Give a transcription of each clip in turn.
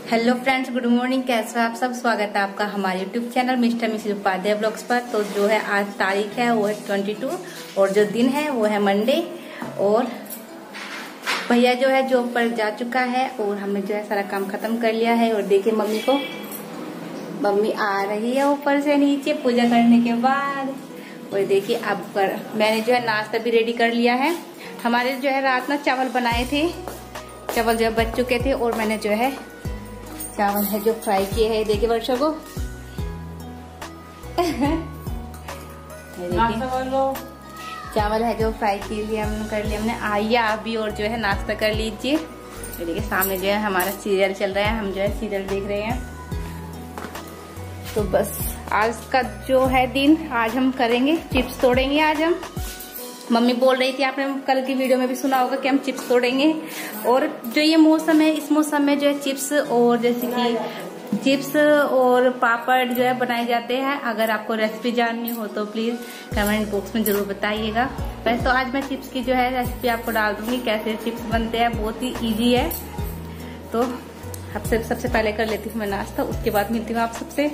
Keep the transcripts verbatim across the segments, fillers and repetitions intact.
Hello friends, good morning. कैसे हो आप सब? स्वागत है आपका हमारे YouTube channel Mr Mrs Upadhyay blogs पर। तो जो है आज तारीख है वो है बाईस और जो दिन है वो है मंडे। और भैया जो है जॉब पर जा चुका है और हमने जो है सारा काम खत्म कर लिया है। और देखिए मम्मी को, मम्मी आ रही है ऊपर से नीचे पूजा करने के बाद। और देखिए अब कर मैंने जो है नाश्ता भी रेडी कर लिया है। हमारे जो है रात में चावल बनाए थे, चावल जो है बच चुके थे और मैंने जो है चावल है जो फ्राई किए हैं। देखिए वर्षा को चावल है जो फ्राई के लिए हमने कर लिया हमने। आइए आप भी और जो है नाश्ता कर लीजिए। देखिए सामने जो है हमारा सीरियल चल रहा है, हम जो है सीरियल देख रहे हैं। तो बस आज का जो है दिन आज हम करेंगे चिप्स तोड़ेंगे। आज हम मम्मी बोल रही थी, आपने कल की वीडियो में भी सुना होगा कि हम चिप्स तोड़ेंगे। और जो ये मौसम है, इस मौसम में जो है चिप्स और जैसे कि चिप्स और पापड़ जो है बनाए जाते हैं। अगर आपको रेसिपी जाननी हो तो प्लीज कमेंट बॉक्स में जरूर बताइएगा। वैसे तो आज मैं चिप्स की जो है रेसिपी आपको डाल दूंगी, कैसे चिप्स बनते हैं, बहुत ही इजी है। तो सबसे सबसे पहले कर लेती हूँ मैं नाश्ता, उसके बाद मिलती हूँ आप सबसे।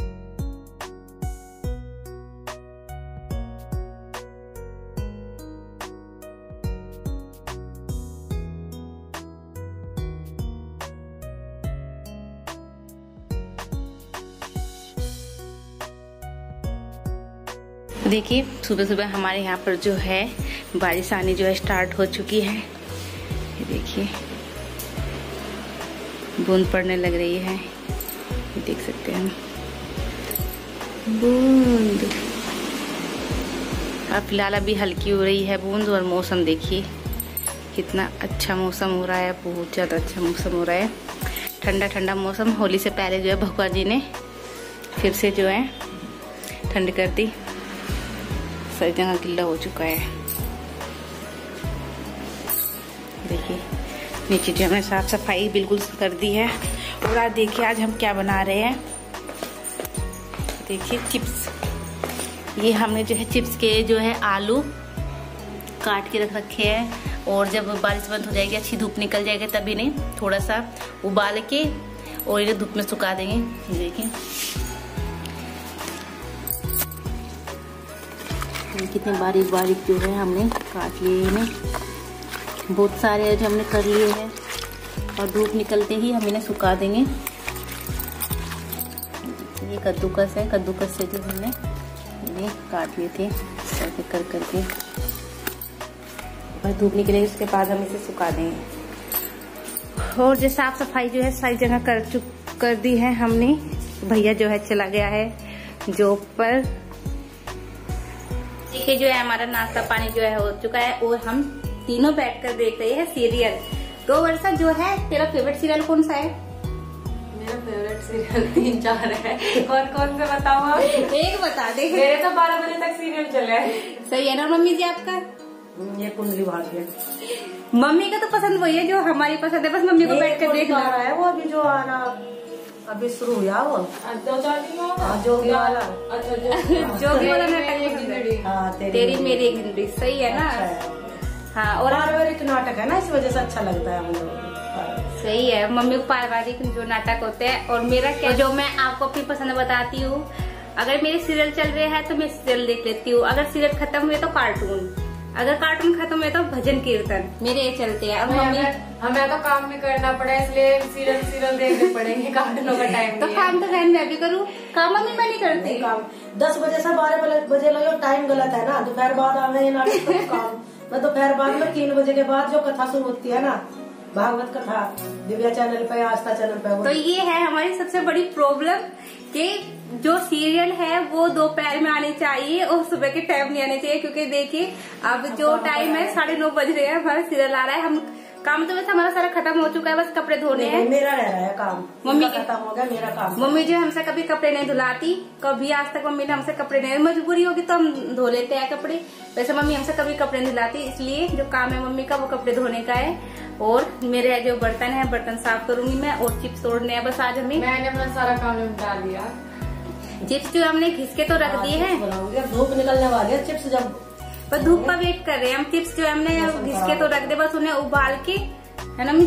देखिए सुबह सुबह हमारे यहाँ पर जो है बारिश आनी जो है स्टार्ट हो चुकी है। ये देखिए बूंद पड़ने लग रही है, ये देख सकते हैं हम बूंद। अब फिलहाल अभी हल्की हो रही है बूंद। और मौसम देखिए कितना अच्छा मौसम हो रहा है, बहुत ज्यादा अच्छा मौसम हो रहा है, ठंडा ठंडा मौसम। होली से पहले जो है भगवा जी ने फिर से जो है ठंड कर दी, सारी जगह गिल्ला हो चुका है। देखिए नीचे जो हमने साफ सफाई बिल्कुल कर दी है। और आज देखिए आज हम क्या बना रहे हैं। देखिए चिप्स, ये हमने जो है चिप्स के जो है आलू काट के रख रखे हैं। और जब बारिश बंद हो जाएगी, अच्छी धूप निकल जाएगी, तभी नहीं थोड़ा सा उबाल के और इन्हें धूप में सुखा देंगे। देखिए कितने बारीक बारीक जो है हमने काट लिए इन्हें, बहुत सारे जो हमने कर लिए हैं। और धूप निकलते ही हम इन्हें सुखा देंगे। ये कद्दूकस है, कद्दूकस से जो हमने ये काट लिए थे ऐसे कर करके। और धूप निकलेगी उसके बाद हम इसे सुखा देंगे। और जो साफ सफाई जो है सारी जगह कर चुक कर दी है हमने। भैया जो है चला गया है जॉब पर। देखिए जो है हमारा नाश्ता पानी जो है हो चुका है और हम तीनों बैठकर देख रहे हैं सीरियल। तो वर्षा जो है तेरा फेवरेट सीरियल कौन सा है? मेरा फेवरेट सीरियल तीन चार है। कौन कौन से बताओ आप? एक बता दे। मेरे तो बारह बजे तक सीरियल चले हैं। सही है ना मम्मी जी आपका? ये कुंडली भाग्य। मम्मी का तो पसंद वही है जो हमारी पसंद है, बस मम्मी को बैठ कर देखना है। वो अभी जो आ रहा अभी शुरू हुआ वो दो चार दिन होगा जोगी वाला। अच्छा जोगी वाला नाटक, तेरी मेरी एक जिंदगी। सही है ना? हाँ। और पारिवारिक नाटक है ना, इस वजह से अच्छा लगता है हम लोग। सही है, मम्मी को पारिवारिक जो नाटक होते हैं। और मेरा क्या जो मैं आपको अपनी पसंद बताती हूँ, अगर मेरे सीरियल चल रहे हैं तो मैं सीरियल देख लेती हूँ। अगर सीरियल खत्म हुए तो कार्टून, अगर कार्टून खत्म हुए तो भजन कीर्तन, मेरे ये चलते हैं। और मम्मी हमें तो काम भी करना पड़ा, इसलिए सीरियल सीरियल देखने पड़ेंगे। कार्टूनों का टाइम तो काम तो बहन मैं भी करूँ, काम मम्मी मैं नहीं करती। काम दस बजे से बारह बजे लगे, टाइम गलत है ना। दोपहर बाद आवे नाटक काम मैं दोपहर बाद में तीन बजे के बाद जो कथा शुरू होती है ना, भागवत कथा, दिव्या चैनल पे, आस्था चैनल पे। तो ये है हमारी सबसे बड़ी प्रॉब्लम कि जो सीरियल है वो दोपहर में आने चाहिए और सुबह के टाइम नहीं आने चाहिए। क्योंकि देखिए अब जो टाइम है साढ़े नौ बज रहे हैं, हमारा सीरियल आ रहा है। हम काम तो वैसे हमारा सारा खत्म हो चुका है, बस कपड़े धोने हैं। मेरा रह रहा है काम, मम्मी खत्म हो गया मेरा काम। मम्मी जो हमसे कभी कपड़े नहीं धुलाती, कभी आज तक मम्मी ने हमसे कपड़े नहीं, मजबूरी होगी तो हम धो लेते हैं कपड़े। वैसे मम्मी हमसे कभी कपड़े नहीं धुलाती, इसलिए जो काम है मम्मी का वो कपड़े धोने का है। और मेरे जो बर्तन है बर्तन साफ करूंगी मैं। और चिप्स तोड़ने हैं बस आज हमें। मैंने अपना सारा काम निपटा लिया। चिप्स जो हमने घिस के तो रख दिए हैं, धूप निकलने वाली है। चिप्स जब पर धूप का वेट कर रहे हैं हम। चिप्स जो हमने घिस के तो रख दे, बस उन्हें उबाल के, है ना मम्मी जी?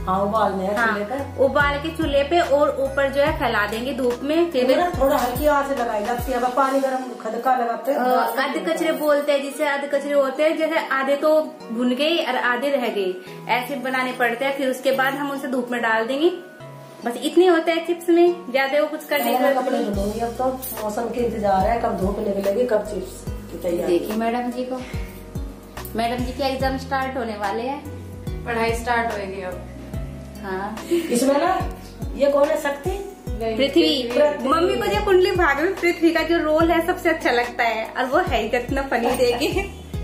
हाँ उबालने हैं हाँ, चूल्हे पे। उबाल के चूल्हे पे और ऊपर जो है फैला देंगे धूप में। फिर थोड़ा हल्की आंच लगाई जाती है, पानी गर्म खदका लगाते हैं। आधे कचरे बोलते हैं जिसे, आधे कचरे होते हैं जैसे आधे तो भुन गई और आधे रह गई, ऐसे बनाने पड़ते हैं। फिर उसके बाद हम उसे धूप में डाल देंगे। बस इतने होते हैं चिप्स में, ज्यादा वो कुछ करने का कपड़े धुलूंगी। अब तो मौसम के इंतजार है, कब धूप निकलेगी कब चिप्स की तैयारी। देखिए मैडम जी को, मैडम जी के एग्जाम स्टार्ट होने वाले हैं, पढ़ाई स्टार्ट होगी अब। हाँ इसमें ना ये कौन है शक्ति? पृथ्वी। मम्मी को जो कुंडली भाग में पृथ्वी का जो रोल है सबसे अच्छा लगता है, और वो है कितना फनी देखे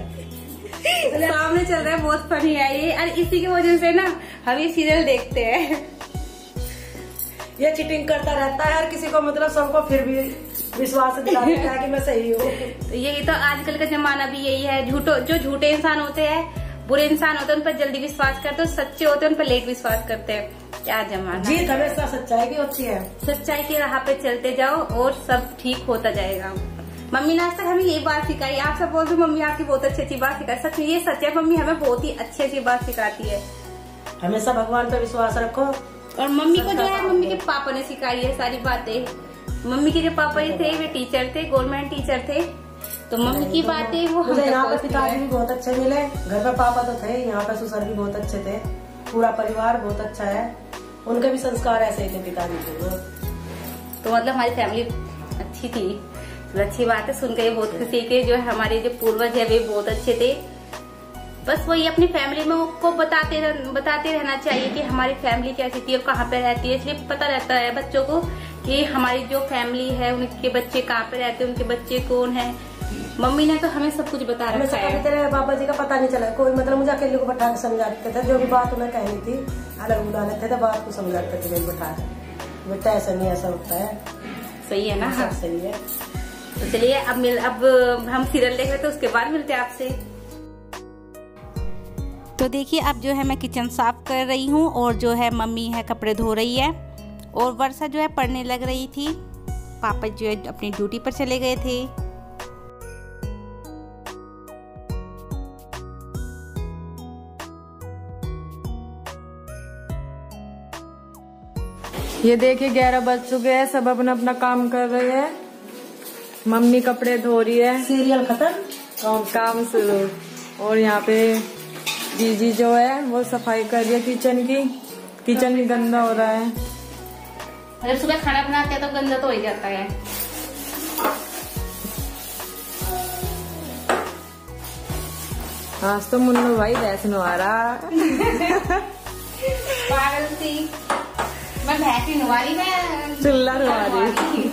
सामने चल रहा है, बहुत फनी है ये। और इसी की वजह से ना हम ये सीरियल देखते हैं। ये चीटिंग करता रहता है हर किसी को, मतलब सबको फिर भी विश्वास दिला देता है कि मैं सही हूँ। यही तो आजकल का जमाना भी यही है। झूठो जो झूठे इंसान होते हैं, बुरे इंसान होते हैं, उन पर जल्दी विश्वास करते हैं, सच्चे होते हैं उन पर लेट विश्वास करते हैं। क्या जमाना। जीत हमेशा सच्चाई की होती है। सच्चाई की राह पे चलते जाओ और सब ठीक होता जाएगा। मम्मी ने आज तक हमें ये बात सिखाई। आप सब बोलते मम्मी आपकी बहुत अच्छी अच्छी बात सिखाई, सच में ये सच है। मम्मी हमें बहुत ही अच्छी अच्छी बात सिखाती है। हमेशा भगवान पे विश्वास रखो। और मम्मी को जो है मम्मी के पापा ने सिखाई है सारी बातें। मम्मी के जो पापा थे वे टीचर थे, गवर्नमेंट टीचर थे, तो मम्मी की बातें वो मुझे यहाँ पे पिताजी भी बहुत अच्छे मिले। घर पे पापा तो थे, यहाँ पे ससुर भी बहुत अच्छे थे, पूरा परिवार बहुत अच्छा है। उनके भी संस्कार ऐसे ही थे पिताजी के। तो मतलब हमारी फैमिली अच्छी थी, तो अच्छी बात है। सुन के बहुत खुशी के जो है हमारे जो पूर्वज है वे बहुत अच्छे थे। बस वही अपनी फैमिली में को बताते रह, बताते रहना चाहिए कि हमारी फैमिली कैसी थी और कहाँ पे रहती है। इसलिए पता रहता है बच्चों को कि हमारी जो फैमिली है उनके बच्चे कहाँ पे रहते हैं, उनके बच्चे कौन है। मम्मी ने तो हमें सब कुछ बता रखा है। तेरे पापा जी का पता नहीं चला कोई, मतलब मुझे अकेले को बैठा के समझाते थे, जो भी बात उन्हें कहनी थी अलग बुला लेते थे, बात को समझाते थे बैठा बेटा ऐसा नहीं ऐसा होता है। सही है ना? हाँ सही है। तो चलिए अब मिल अब हम सीरियल देख रहे थे, उसके बाद मिलते हैं आपसे। तो देखिए अब जो है मैं किचन साफ कर रही हूँ और जो है मम्मी है कपड़े धो रही है और वर्षा जो है पढ़ने लग रही थी। पापा जो है अपनी ड्यूटी पर चले गए थे। ये देखिए ग्यारह बज चुके हैं, सब अपना अपना काम कर रहे हैं। मम्मी कपड़े धो रही है, सीरियल खत्म काम काम शुरू। और यहाँ पे जीजी जो है वो सफाई कर रही है किचन की। किचन भी गंदा हो रहा है। अगर सुबह खाना बनाते हैं तो गंदा तो हो ही जाता है। आज तो मुन्नू भाई भैंस नुआ रहा। पागल थी मैं, भैंस नुआ रही, मैं चूल्हा नुआ रही।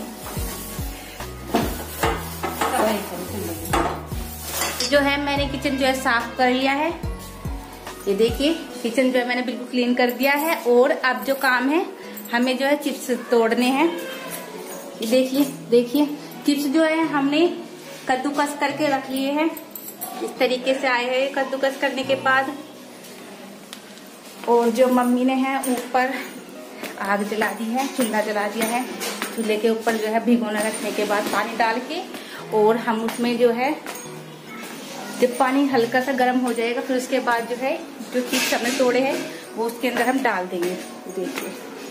जो है मैंने किचन जो है साफ कर लिया है। ये देखिए किचन जो है मैंने बिल्कुल क्लीन कर दिया है। और अब जो काम है हमें जो है चिप्स तोड़ने हैं। ये देखिए देखिए चिप्स जो है हमने कद्दूकस करके रख लिए हैं। इस तरीके से आए हैं कद्दूकस करने के बाद। और जो मम्मी ने है ऊपर आग जला दी है, चूल्हा जला दिया है। चूल्हे के ऊपर जो है भिगोना रखने के बाद पानी डाल के, और हम उसमें जो है जब पानी हल्का सा गर्म हो जाएगा फिर उसके बाद जो है जो चिप्स हमने तोड़े हैं वो उसके अंदर हम डाल देंगे। देखिए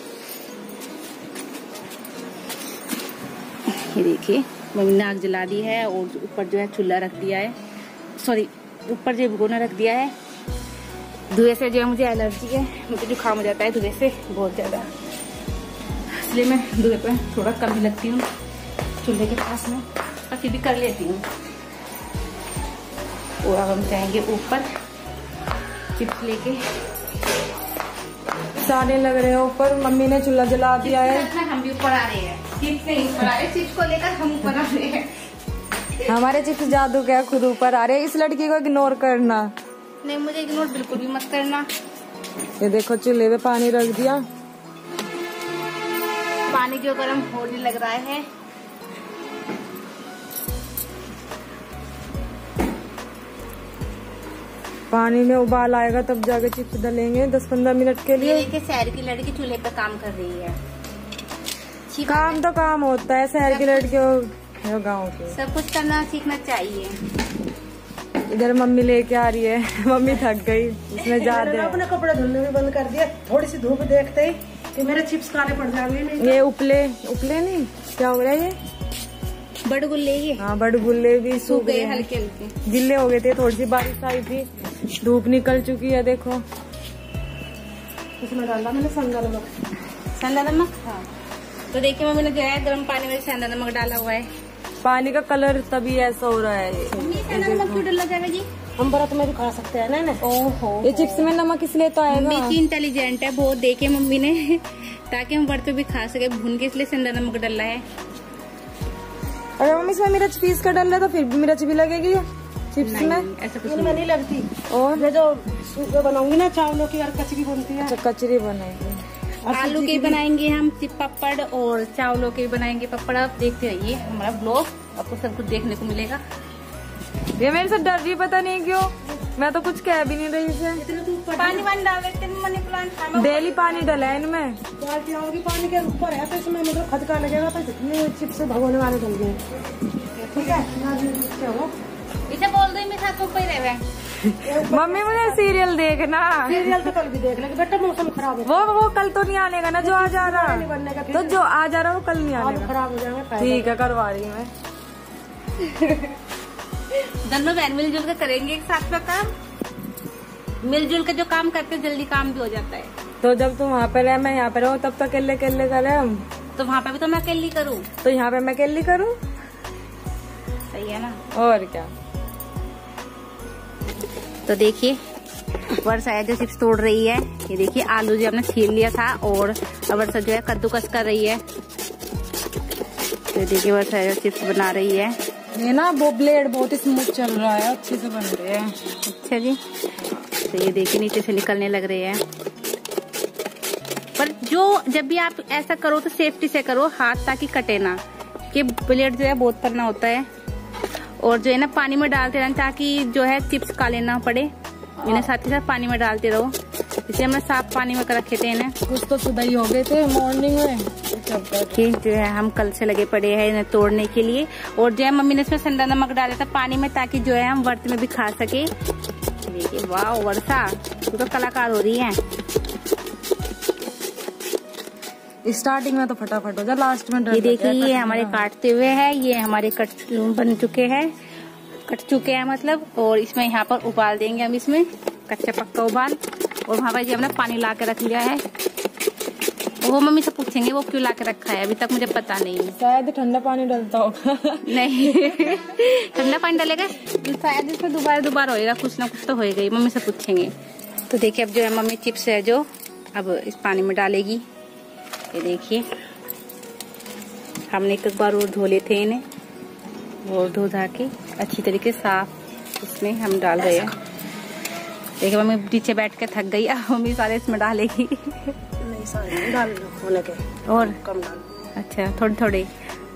ये देखिए मम्मी ने आग जला दी है और ऊपर जो है चूल्हा रख दिया है, सॉरी ऊपर जो भगोना रख दिया है। धुएं से जो है मुझे एलर्जी है, मुझे जुकाम हो जाता है धुएं से बहुत ज्यादा, इसलिए मैं धुएं पे थोड़ा कम ही लगती हूँ चूल्हे के पास में, और फिर भी कर लेती हूँ। और अब हम जाएंगे ऊपर चिप्स लेके। सारे लग रहे हैं ऊपर, मम्मी ने चूल्हा जला दिया है। हम भी ऊपर आ रहे हैं, चिप्स नहीं ऊपर आ रहे, चिप्स को लेकर हम ऊपर आ रहे हैं। हमारे चिप्स जादू क्या खुद ऊपर आ रहे हैं। इस लड़की को इग्नोर करना नहीं, मुझे इग्नोर बिल्कुल भी मत करना। ये देखो चूल्हे पे पानी रख दिया, पानी जो गर्म होने लग रहा है। पानी में उबाल आएगा तब जाके चिप्स डालेंगे दस पंद्रह मिनट के लिए। देखिए शहर की लड़की चूल्हे पे काम कर रही है। काम तो काम होता है, शहर की लड़की हो गाँव के, सब कुछ करना सीखना चाहिए। इधर मम्मी लेके आ रही है। मम्मी थक गई, इसमें ज्यादा अपने कपड़े धुलने भी बंद कर दिया। थोड़ी सी धूप देखते ही कि मेरे चिप्स काले पड़ जाएंगे। नहीं ये उपले उपले नहीं, क्या हो रहा है ये? बड़गुल्ले ये। हाँ, बड़गुल्ले भी सूख गए, हल्के हल्के गिल्ले हो गए थे। थोड़ी सी बारिश आई थी, धूप निकल चुकी है। देखो इसमें डाला मैंने संगा नमक। सेंधा नमक। हाँ, तो देखिए मम्मी ने जो है गर्म पानी में सेंधा नमक डाला हुआ है। पानी का कलर तभी ऐसा हो रहा है। मम्मी सेंधा नमक क्यों डाला जाएगा जी? हम व्रत में भी खा सकते हैं ना। ओहो, ये चिप्स में नमक इसलिए तो आएगा। मम्मी इंटेलिजेंट है बहुत, देखे मम्मी ने ताकि हम व्रत भी खा सके भून के, इसलिए सेंधा नमक डाला है। अरे मम्मी इसमें मिर्च पीस कर डाल रहा तो फिर भी मिर्च भी लगेगी चिप्स में? ऐसा कुछ इनमें नहीं लगती। और मैं जो सूखे बनाऊंगी ना चावलों की और कचरी बनती है। अच्छा, कचरी बनाएगी। आलू के बनाएंगे हम पापड़ और चावलों के बनाएंगे पापड़। आप देखते रहिए हमारा ब्लॉग, आपको सब कुछ देखने को मिलेगा। ये मेरे से डर रही, पता नहीं क्यों। मैं तो कुछ कह भी नहीं रही इसे। पानी वानी डाल देते हैं मनी प्लांट। डेली पानी डला है इनमें। बाल्टी होगी पानी के ऊपर है तो इसमें मतलब खदका लगेगा तो जितने चिप्स भगोने वाले डल गए। ठीक है, इसे बोल दो मेरे साथ ऊपर ही रहे। मम्मी मुझे सीरियल देखना। सीरियल तो कल भी देख लेंगे बेटा, मौसम खराब है। वो वो कल तो नहीं आने का ना, जो आ जा रहा नहीं बनने का। तो जो आ जा रहा वो कल नहीं आने का। खराब हो जाएगा। ठीक है, करवा रही मैं। दोनों बहन मिलजुल कर करेंगे एक साथ में काम। मिलजुल कर जो काम करते हैं जल्दी काम भी हो जाता है। तो जब तुम वहाँ पे रहे मैं यहाँ पे रहूँ तब तक अकेले अकेले करे हम। तो वहाँ पे भी तो मैं अकेली करूँ, तो यहाँ पे मैं अकेली करूँ। सही है ना? और क्या। तो देखिए वर्षा जो चिप्स तोड़ रही है। ये देखिए आलू जो हमने छील लिया था और अब वर्षा जो है कद्दूकस कर रही है। तो देखिए वर्षा जो चिप्स बना रही है। ये ना वो ब्लेड बहुत स्मूथ चल रहा है, अच्छे से बन रहे हैं। अच्छा जी, तो ये देखिए नीचे से निकलने लग रहे हैं। पर जो जब भी आप ऐसा करो तो सेफ्टी से करो हाथ, ताकि कटे ना, कि ब्लेड जो है बहुत पन्ना होता है। और जो है ना पानी में डालते रहना ताकि जो है चिप्स काले ना पड़े। इन्हें साथ ही साथ पानी में डालते रहो। इसे हमने साफ पानी में कर रखे थे इन्हें। कुछ तो सुबह ही हो गए थे मॉर्निंग में। कि जो है हम कल से लगे पड़े हैं इन्हें तोड़ने के लिए। और जो है मम्मी ने इसमें सेंधा नमक डाला था पानी में, ताकि जो है हम व्रत में भी खा सके। देखिए वाह वर्षा तू तो कलाकार हो रही है। स्टार्टिंग में तो फटाफट हो जाए, लास्ट में ये देखिए ये हमारे काटते हुए है, ये हमारे कट बन चुके हैं, कट चुके हैं मतलब। और इसमें यहाँ पर उबाल देंगे हम, इसमें कच्चा पक्का उबाल। और वहाँ पर हमने पानी ला के रख लिया है। वो मम्मी से पूछेंगे वो क्यों ला के रखा है, अभी तक मुझे पता नहीं। शायद ठंडा पानी डालता होगा। नहीं ठंडा पानी डालेगा शायद, इसमें दोबारा दोबारा होएगा, कुछ ना कुछ तो होएगा ही। मम्मी से पूछेंगे। तो देखिए अब जो है मम्मी चिप्स है जो अब इस पानी में डालेगी। ये देखिए हमने एक बार और धो लिए थे इन्हें, और धो धा के अच्छी तरीके साफ इसमें हम डाल रहे हैं। देखिए मम्मी नीचे बैठ के थक गई, अब मम्मी सारे इसमें डालेगी। नहीं सारे डाल होने के और कम डाल। अच्छा थोड़े थोड़े।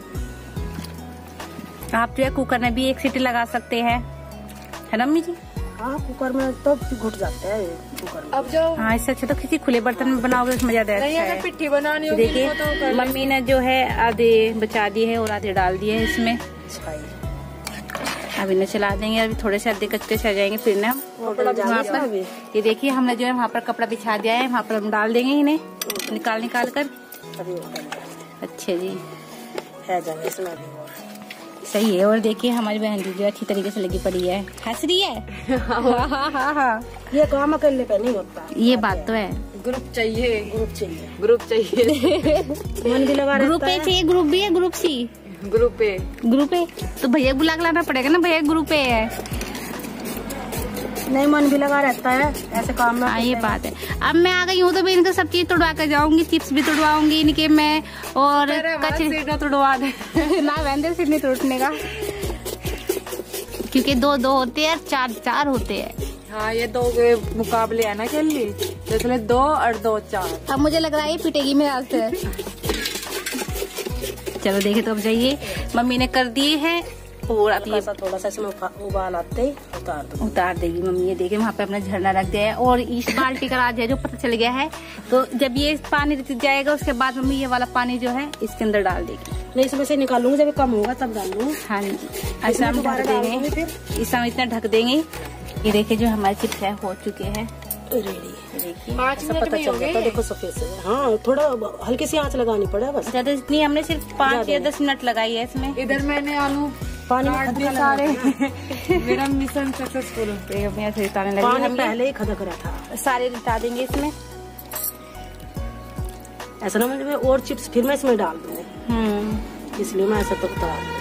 आप जो है कुकर में भी एक सीटी लगा सकते हैं, है ना मम्मी जी? हाँ कुकर में तो घुट जाते हैं कुकर में। अब जो हाँ इससे अच्छा तो किसी खुले बर्तन में बनाओगे उसमें ज्यादा अच्छा है। पिट्ठी बनानी होगी देखिए तो मम्मी ने जो है आधे बचा दिए है और आधे डाल दिए है इसमें। अब इन्हें चला देंगे, अभी थोड़े से आधे कच्चे से आ जाएंगे फिर ना वहाँ पर। ये देखिए हमने जो है वहाँ पर कपड़ा बिछा दिया है, वहाँ पर हम डाल देंगे इन्हें निकाल निकाल कर। अच्छा जी है जाएंगे इसमें भी। सही है। और देखिए हमारी बहन जी जो अच्छी तरीके से लगी पड़ी है, हंस रही है। हाँ हाँ हाँ हाँ ये काम अकेले पे नहीं होता, ये बात तो है। ग्रुप चाहिए, ग्रुप चाहिए, ग्रुप चाहिए। मन भी लगा ग्रुप ए चाहिए, ग्रुप बी है, group C, group A, group A. तो भैया बुला के लाना पड़ेगा ना, भैया ग्रुप ए है। नहीं मन भी लगा रहता है ऐसे काम में। हाँ ये बात है। अब मैं आ गई हूँ तो मैं इनका सब चीज तोड़वा कर जाऊंगी, चिप्स भी तोड़वाऊंगी इनके मैं, और कचरे तोड़वा दे ना वैंदर सिर नहीं तोड़ने का, क्योंकि दो दो होते हैं चार चार होते हैं। हाँ ये दो के मुकाबले है ना खेल ली, इसलिए दो और दो चार। अब मुझे लग रहा है पिटेगी मेरे हाथ से। चलो देखे तो अब जाइए मम्मी ने कर दिए हैं और अब ये थोड़ा सा इसमें उबाल आते ही उतार दो उतार देगी मम्मी। ये देखिए वहाँ पे अपना झरना रख दिया है और इस बाल्टी का राज है जो पता चल गया है। तो जब ये पानी जाएगा उसके बाद मम्मी ये वाला पानी जो है इसके अंदर डाल देगी। नहीं इसमें से निकालूंगी, जब कम होगा तब डालूंगी। हाँ जी, ऐसा हम ढक देंगे, फिर इस समय इतना ढक देंगे। ये देखिए जो हमारे चिप्स है हो चुके हैं रेडी। देखिए पता चल जाता है, देखो सफेद से। हाँ थोड़ा हल्की सी आंच लगानी पड़े बस, ज्यादा इतनी हमने सिर्फ पाँच या दस मिनट लगाई है इसमें। इधर मैंने आलू पानी में सारे मेरा मिशन सक्सेसफुल। पानी पहले ही खदक रहा था, सारे निकाल देंगे इसमें। ऐसा ना मैं और चिप्स फिर मैं इसमें डाल दूंगी, हम्म इसलिए मैं ऐसा तो बता रही हूँ।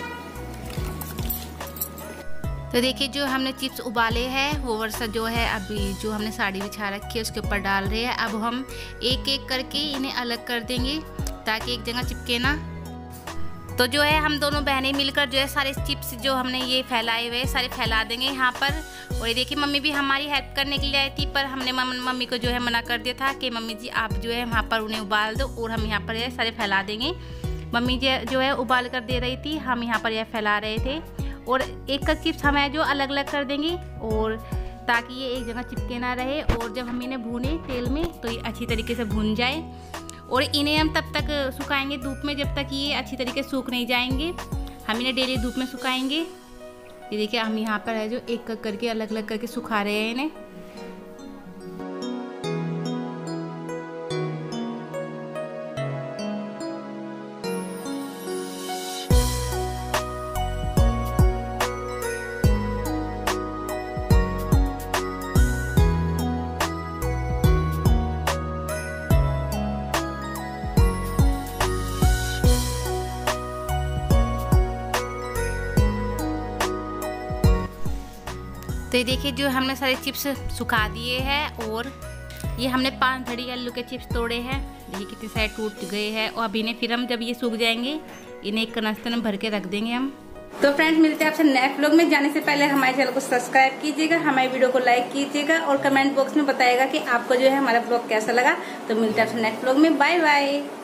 तो देखिए जो हमने चिप्स उबाले हैं वो वर्षा जो है अभी जो हमने साड़ी बिछा रखी है उसके ऊपर डाल रहे हैं। अब हम एक एक करके इन्हें अलग कर देंगे ताकि एक जगह चिपके ना। तो जो है हम दोनों बहनें मिलकर जो है सारे चिप्स जो हमने ये फैलाए हुए सारे फैला देंगे यहाँ पर। और ये देखिए मम्मी भी हमारी हेल्प करने के लिए आई थी, पर हमने मम्मी को जो है मना कर दिया था कि मम्मी जी आप जो है वहाँ पर उन्हें उबाल दो और हम यहाँ पर यह सारे फैला देंगे। मम्मी जो है उबाल कर दे रही थी, हम यहाँ पर यह फैला रहे थे। और एक का चिप्स हम है जो अलग अलग कर देंगे और ताकि ये एक जगह चिपके ना रहे। और जब हम इन्हें भूने तेल में तो ये अच्छी तरीके से भून जाए। और इन्हें हम तब तक सुखाएंगे धूप में जब तक ये अच्छी तरीके से सूख नहीं जाएंगे। हम इन्हें डेली धूप में सुखाएंगे। ये देखिए हम यहाँ पर है जो एक एक करके अलग अलग करके सुखा रहे हैं इन्हें। तो ये देखिए जो हमने सारे चिप्स सुखा दिए हैं और ये हमने पांच धड़ी आलू के चिप्स तोड़े हैं। देखिए कितने सारे टूट गए हैं। और अब इन्हें फिर हम जब ये सूख जाएंगे इन्हें एक कनास्ते में भर के रख देंगे हम। तो फ्रेंड्स मिलते हैं आपसे नेक्स्ट व्लॉग में। जाने से पहले हमारे चैनल को सब्सक्राइब कीजिएगा, हमारे वीडियो को लाइक कीजिएगा और कमेंट बॉक्स में बताइएगा कि आपको जो है हमारा व्लॉग कैसा लगा। तो मिलते हैं आपसे नेक्स्ट व्लॉग में। Bye bye.